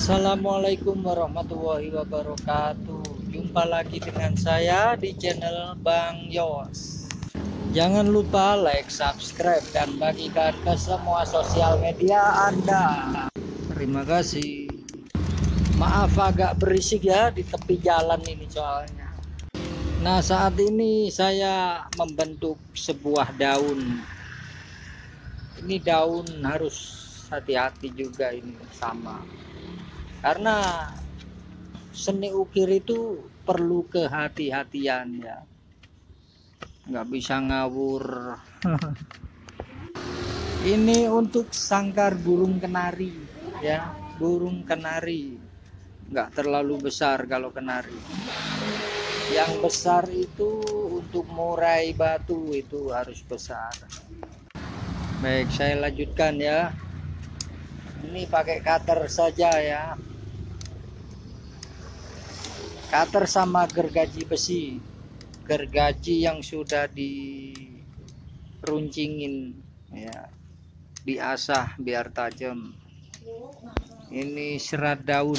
Assalamualaikum warahmatullahi wabarakatuh. Jumpa lagi dengan saya di channel Bang Yos. Jangan lupa like, subscribe, dan bagikan ke semua sosial media Anda. Terima kasih. Maaf agak berisik ya di tepi jalan ini soalnya. Nah, saat ini saya membentuk sebuah daun. Ini daun harus hati-hati juga ini sama. Karena seni ukir itu perlu kehati-hatian ya, nggak bisa ngawur. Ini untuk sangkar burung kenari ya, burung kenari nggak terlalu besar. Kalau kenari yang besar itu untuk murai batu itu harus besar. Baik, saya lanjutkan ya. Ini pakai cutter saja ya, cutter sama gergaji besi, gergaji yang sudah diruncingin ya, diasah biar tajam. Ini serat daun.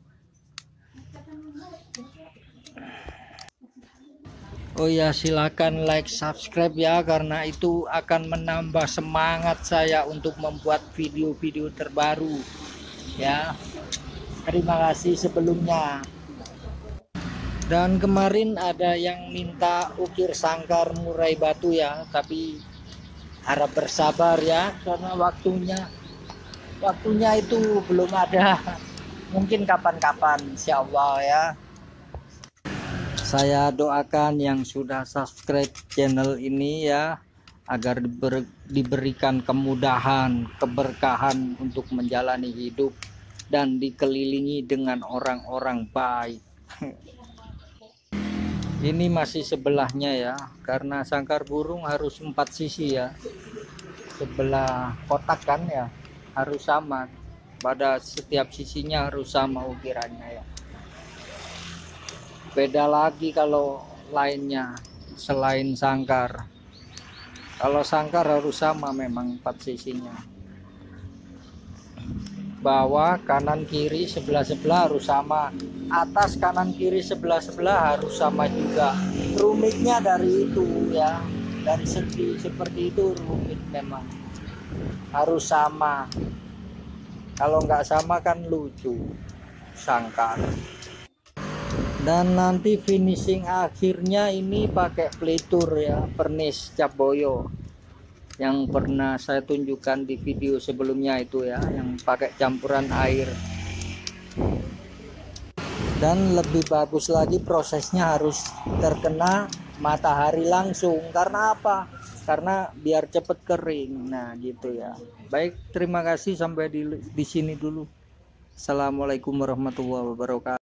Oh ya, silakan like, subscribe ya, karena itu akan menambah semangat saya untuk membuat video-video terbaru ya. Terima kasih sebelumnya. Dan kemarin ada yang minta ukir sangkar murai batu ya, tapi harap bersabar ya, karena waktunya itu belum ada. Mungkin kapan-kapan insyaallah ya. Saya doakan yang sudah subscribe channel ini ya, agar diberikan kemudahan, keberkahan untuk menjalani hidup dan dikelilingi dengan orang-orang baik. Ini masih sebelahnya ya, karena sangkar burung harus 4 sisi ya. Sebelah kotak kan ya, harus sama. Pada setiap sisinya harus sama ukirannya ya. Beda lagi kalau lainnya selain sangkar. Kalau sangkar harus sama memang 4 sisinya. Bawah, kanan, kiri, sebelah-sebelah harus sama. Atas, kanan, kiri, sebelah-sebelah harus sama juga. Rumitnya dari itu ya, dari segi seperti itu rumit memang. Harus sama. Kalau nggak sama kan lucu sangkar. Dan nanti finishing akhirnya ini pakai pelitur ya, pernis cap boyo yang pernah saya tunjukkan di video sebelumnya itu ya, yang pakai campuran air. Dan lebih bagus lagi prosesnya harus terkena matahari langsung. Karena apa? Karena biar cepet kering. Nah gitu ya. Baik, terima kasih, sampai di sini dulu. Assalamualaikum warahmatullahi wabarakatuh.